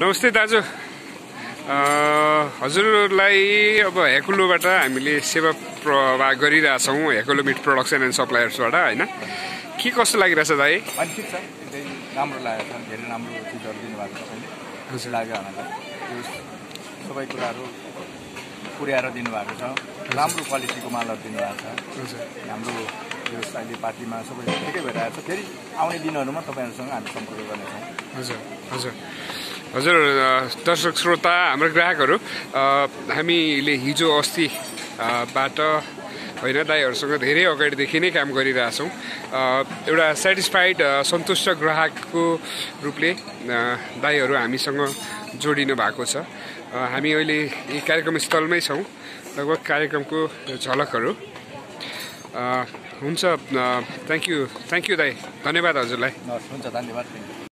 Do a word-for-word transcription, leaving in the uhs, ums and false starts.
नमस्ते दाजु, हजुरलाई अब हेकुलोबाट हामीले सेवा प्रवाह गरिरहेछौँ, हेकुलो मिट प्रोडक्सन एन्ड सप्लायर्सबाट होइन। के कस्तो लागिरहेछ दाइ? अनि ठिक छ, एकदमै राम्रो लागेको छ, धेरै राम्रो चिजहरू दिनुभएको छ तपाईँले। खुसी लाग्यो हामीलाई, त्यो सबै कुराहरू पुर्याएर दिनुभएको छ, राम्रो क्वालिटीको मालहरू दिनुभएको छ। हाम्रो यो अहिले पार्टीमा सबै ठिकै भइरहेको छ, फेरि आउने दिनहरूमा तपाईँहरूसँग हामी सम्पर्क गर्नेछौँ। हजुर हजुर हजुर दर्शक श्रोता, हाम्रो ग्राहकहरू, हामीले हिजो अस्ति बाट होइन दाइहरूसँग धेरै अगाडिदेखि नै काम गरिरहेछौँ। एउटा सेटिस्फाइड सन्तुष्ट ग्राहकको रूपले दाइहरू हामीसँग जोडिनु भएको छ। हामी अहिले यी कार्यक्रम स्थलमै छौँ, लगभग कार्यक्रमको झलकहरू हुन्छ। थ्याङ्क यू थ्याङ्क यू दाइ, धन्यवाद हजुरलाई। हुन्छ, धन्यवाद।